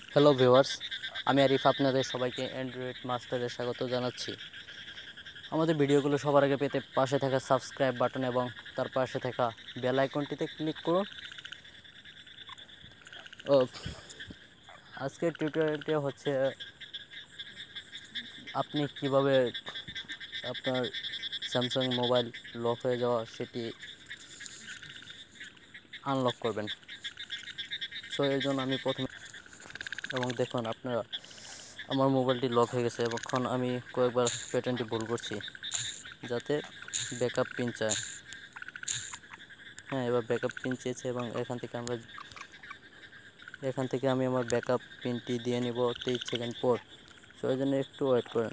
Hello viewers, আমি আরিফ আপনাদের সবাইকে অ্যান্ড্রয়েড মাস্টারে স্বাগত জানাচ্ছি। আমাদের ভিডিওগুলো সবার আগে পেতে পাশে থাকা সাবস্ক্রাইব বাটন এবং তার পাশে থাকা বেল আইকনটিতে ক্লিক করুন। ও আজকের টিউটোরিয়ালটি হচ্ছে আপনি কিভাবে আপনার স্যামসাং মোবাইল লক হয়ে যাওয়া সেটি আনলক করবেন। সো এর জন্য আমি প্রথমে এবং দেখুন আপনারা আমার মোবাইলটি লক হয়ে গেছে। এখন আমি কয়েকবার প্যাটার্নটি ভুল করছি যাতে ব্যাকআপ পিন চায়। হ্যাঁ, এবার ব্যাকআপ পিন চেয়েছে এবং এখান থেকে আমি আমার ব্যাকআপ পিনটি দিয়ে নিব 23 সেকেন্ড পর। সো এই জন্য একটু ওয়েট করেন।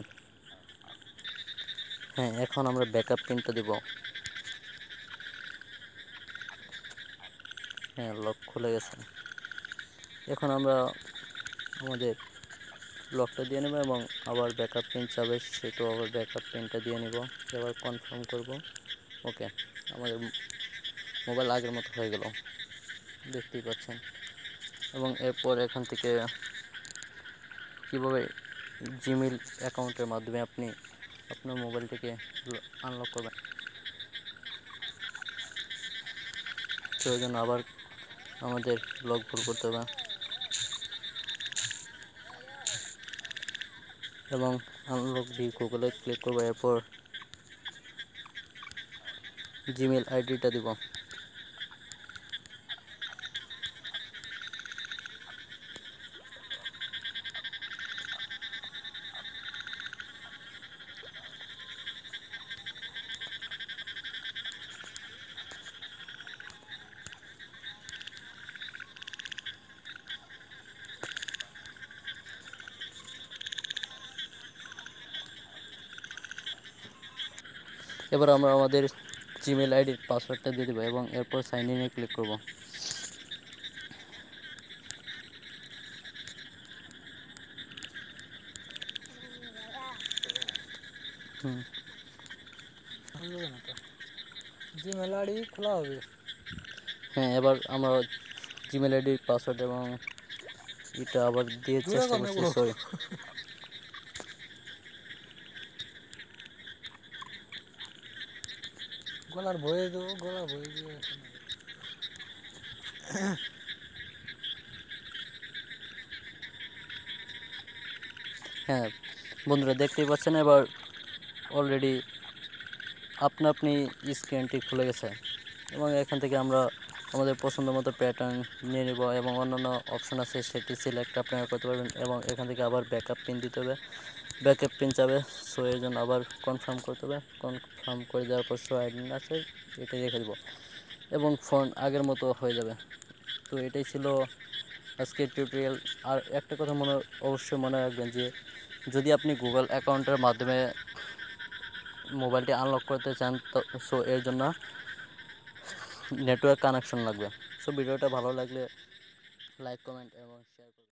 হ্যাঁ, এখন আমরা ব্যাকআপ পিনটা দিব। হ্যাঁ, লক খুলে গেছে। এখন আমরা আমাদের লকটা দিয়ে নেব এবং আবার ব্যাকআপ পিন চাবে, সেটাও আবার ব্যাকআপ পিনটা দিয়ে নিব। এবার কনফার্ম করব। ওকে, আমাদের মোবাইল আগের মতো হয়ে গেল, দেখতেই পাচ্ছেন। এবং এরপর এখান থেকে কীভাবে জিমেইল অ্যাকাউন্টের মাধ্যমে আপনি আপনার মোবাইলটিকে আনলক করবেন, সেই জন্য আবার আমাদের লক ভুল করতে হবে এবং আনলক দিয়ে গুগলে ক্লিক করবো। এরপর জিমেইল আইডিটা দিব। এবার আমরা আমাদের জিমেইল আইডির পাসওয়ার্ডটা দিয়ে দেবো এবং এরপর সাইন ইনে ক্লিক করব। জিমেল আইডি খোলা হবে। হ্যাঁ, এবার আমরা জিমেইল আইডির পাসওয়ার্ড এবং এটা আবার দিয়ে দূরে চেষ্টা কমে করছি। বড় সরি, গলার ভয়ে দেবো, গলার ভয়ে দিয়ে হ্যাঁ বন্ধুরা, দেখতেই পাচ্ছেন এবার অলরেডি আপনি স্ক্রিনটি খুলে গেছে এবং এখান থেকে আমরা আমাদের পছন্দ মতো প্যাটার্ন নিয়ে নেব এবং অন্যান্য অপশন আছে সেটি সিলেক্ট আপনারা করতে পারবেন এবং এখান থেকে আবার ব্যাকআপ পিন দিতে হবে, ব্যাকআপ পিন চাবে। সো এর জন্য আবার কনফার্ম করতে হবে। কনফার্ম করে দেওয়ার পর শো আইডি আছে এটাই রেখে দেবো এবং ফোন আগের মতো হয়ে যাবে। তো এটাই ছিল আজকের টিউটোরিয়াল। আর একটা কথা অবশ্যই মনে রাখবেন যে যদি আপনি গুগল অ্যাকাউন্টের মাধ্যমে মোবাইলটি আনলক করতে চান তো এর জন্য নেটওয়ার্ক কানেকশন লাগবে। সো ভিডিওটা ভালো লাগলে লাইক, কমেন্ট এবং শেয়ার করুন।